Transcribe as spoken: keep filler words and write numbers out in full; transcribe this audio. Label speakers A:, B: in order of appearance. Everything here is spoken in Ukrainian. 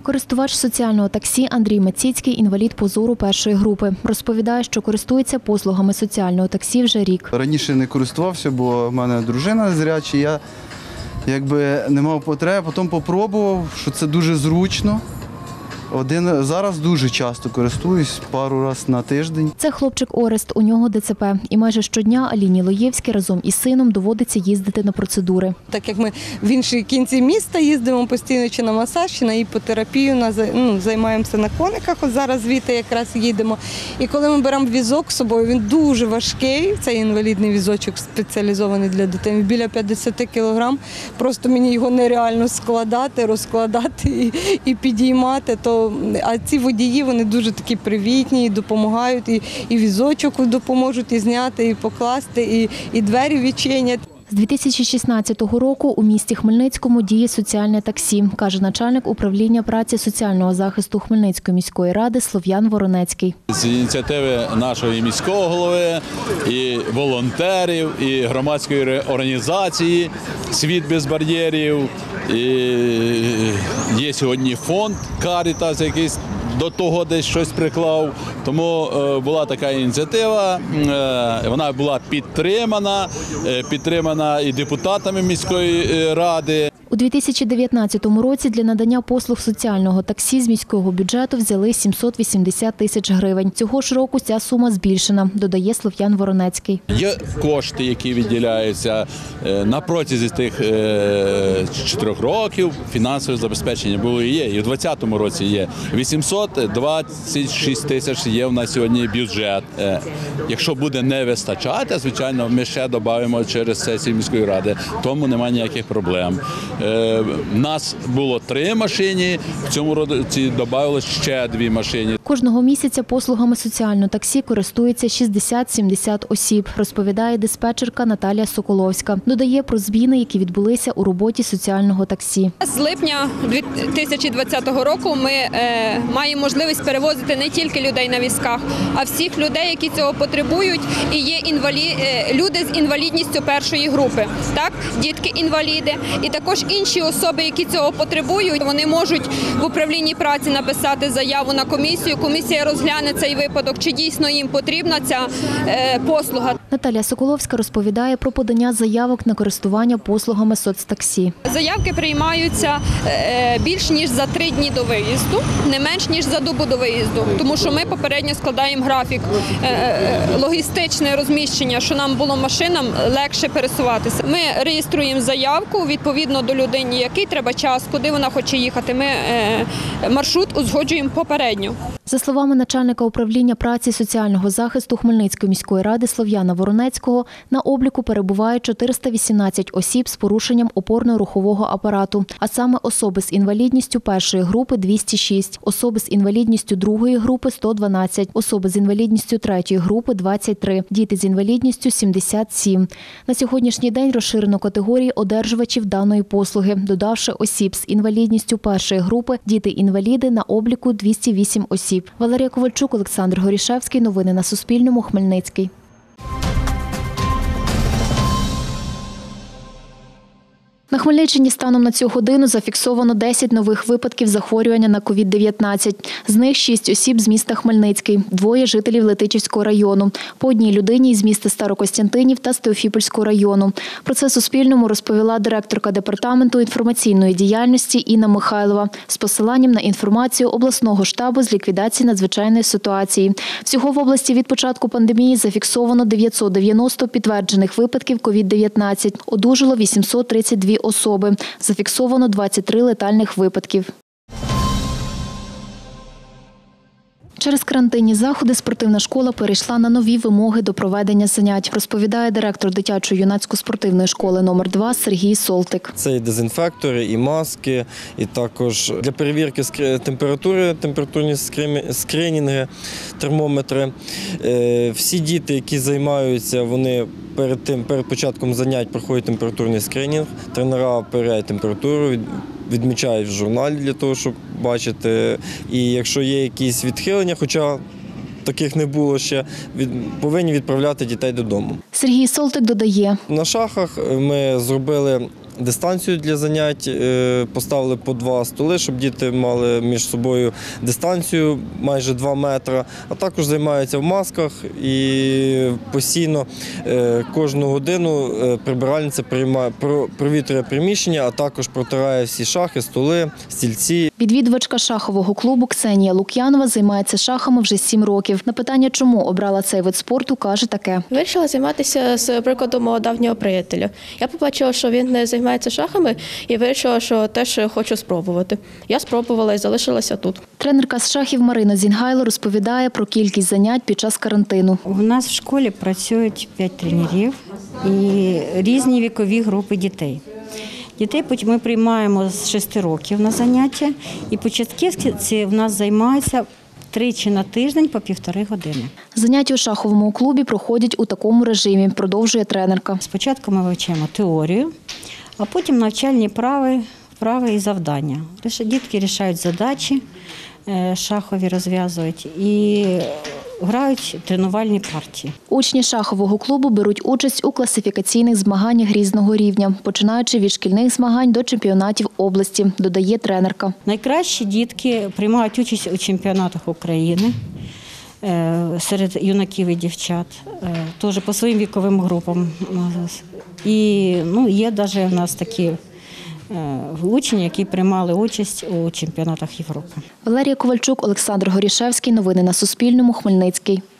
A: Користувач соціального таксі Андрій Мацицький – інвалід по зору першої групи. Розповідає, що користується послугами соціального таксі вже рік.
B: Раніше не користувався, бо в мене дружина зряча, я якби не мав потреби, потім попробував, що це дуже зручно. Один зараз дуже часто користуюсь, пару разів на тиждень.
A: Це хлопчик Орест, у нього Де Це Пе. І майже щодня Аліні Лоєвській разом із сином доводиться їздити на процедури.
C: Так як ми в інші кінці міста їздимо постійно чи на масаж, чи на іпотерапію, на, ну, займаємося на кониках, ось зараз звідти якраз їдемо. І коли ми беремо візок з собою, він дуже важкий, цей інвалідний візочок спеціалізований для дитини, біля п'ятдесят кілограм, просто мені його нереально складати, розкладати і, і підіймати, то а ці водії, вони дуже такі привітні, і допомагають, і, і візочок допоможуть і зняти, і покласти, і, і двері відчинять.
A: З дві тисячі шістнадцятого року у місті Хмельницькому діє соціальне таксі, каже начальник управління праці соціального захисту Хмельницької міської ради Слов'ян Воронецький.
D: З ініціативи нашого і міського голови, і волонтерів, і громадської організації «Світ без бар'єрів», і є сьогодні фонд «Карітас», який до того десь щось приклав. Тому була така ініціатива, вона була підтримана, підтримана і депутатами міської ради.
A: У дві тисячі дев'ятнадцятому році для надання послуг соціального таксі з міського бюджету взяли сімсот вісімдесят тисяч гривень. Цього ж року ця сума збільшена, додає Слов'ян Воронецький.
D: Є кошти, які виділяються на протязі тих чотирьох років. Фінансове забезпечення було і є. І в двадцятому році є вісімсот двадцять шість тисяч є в нас сьогодні бюджет. Якщо буде не вистачати, звичайно, ми ще додаємо через сесію міської ради. Тому немає ніяких проблем. У нас було три машини, в цьому році додали ще дві машини.
A: Кожного місяця послугами соціального таксі користується шістдесят-сімдесят осіб, розповідає диспетчерка Наталія Соколовська. Додає про зміни, які відбулися у роботі соціального таксі.
E: З липня дві тисячі двадцятого року ми е, маємо можливість перевозити не тільки людей на візках, а всіх людей, які цього потребують, і є інвалі... люди з інвалідністю першої групи, так, дітки-інваліди. І також інші особи, які цього потребують, вони можуть в управлінні праці написати заяву на комісію. Комісія розгляне цей випадок, чи дійсно їм потрібна ця е, послуга.
A: Наталія Соколовська розповідає про подання заявок на користування послугами соцтаксі.
E: Заявки приймаються е, більш ніж за три дні до виїзду, не менш ніж за добу до виїзду, тому що ми попередньо складаємо графік е, логістичне розміщення, що нам було машинам легше пересуватися. Ми реєструємо заявку відповідно до людини, який треба час, куди вона хоче їхати. Ми е, маршрут узгоджуємо попередньо.
A: За словами начальника управління праці соціального захисту Хмельницької міської ради Слов'яна Воронецького, на обліку перебуває чотириста вісімнадцять осіб з порушенням опорно-рухового апарату, а саме особи з інвалідністю першої групи – двісті шість, особи з інвалідністю другої групи – сто дванадцять, особи з інвалідністю третьої групи – двадцять три, діти з інвалідністю – сімдесят сім. На сьогоднішній день розширено категорії одержувачів даної послуги, додавши осіб з інвалідністю першої групи, діти-інваліди на обліку двісті вісім осіб. Валерія Ковальчук, Олександр Горішевський. Новини на Суспільному. Хмельницький. На Хмельниччині станом на цю годину зафіксовано десять нових випадків захворювання на ковід дев'ятнадцять. З них шість осіб з міста Хмельницький, двоє жителів Летичівського району, по одній людині із міста Старокостянтинів та з Теофіпольського району. Про це Суспільному розповіла директорка департаменту інформаційної діяльності Інна Михайлова з посиланням на інформацію обласного штабу з ліквідації надзвичайної ситуації. Всього в області від початку пандемії зафіксовано дев'ятсот дев'яносто підтверджених випадків ковід дев'ятнадцять. Одужало вісімсот тридцять дві особи. Зафіксовано двадцять три летальних випадків. Через карантинні заходи спортивна школа перейшла на нові вимоги до проведення занять, розповідає директор дитячо-юнацько-спортивної школи номер два Сергій Солтик.
F: Це і дезінфектори, і маски, і також для перевірки температури, температурні скринінги, термометри. Всі діти, які займаються, вони перед тим, перед початком занять проходять температурний скринінг, тренера перевіряють температуру, відмічають в журналі для того, щоб бачити. І якщо є якісь відхилення, хоча таких не було ще, повинні відправляти дітей додому.
A: Сергій Солтик додає.
F: На шахах ми зробили дистанцію для занять, е, поставили по два столи, щоб діти мали між собою дистанцію майже два метри, а також займаються в масках і постійно е, кожну годину е, прибиральниця приймає, про- провітрює приміщення, а також протирає всі шахи, столи, стільці.
A: Відвідувачка шахового клубу Ксенія Лук'янова займається шахами вже сім років. На питання, чому обрала цей вид спорту, каже таке.
G: Вирішила займатися з прикладу мого давнього приятеля. Я побачила, що він не займається шахами, і вирішила, що теж хочу спробувати. Я спробувала і залишилася тут.
A: Тренерка з шахів Марина Зінгайло розповідає про кількість занять під час карантину.
H: У нас в школі працюють п'ять тренерів і різні вікові групи дітей. Дітей ми приймаємо з шести років на заняття, і початківці в нас займаються тричі на тиждень по півтори години.
A: Заняття у шаховому клубі проходять у такому режимі, продовжує тренерка.
H: Спочатку ми вивчаємо теорію, а потім навчальні вправи, вправи і завдання. Дітки рішають задачі, шахові розв'язують і грають тренувальні партії.
A: Учні шахового клубу беруть участь у класифікаційних змаганнях різного рівня, починаючи від шкільних змагань до чемпіонатів області, додає тренерка.
H: Найкращі дітки приймають участь у чемпіонатах України серед юнаків і дівчат, теж по своїм віковим групам. І ну, є навіть у нас такі учні, які приймали участь у чемпіонатах Європи.
A: Валерія Ковальчук, Олександр Горішевський. Новини на Суспільному. Хмельницький.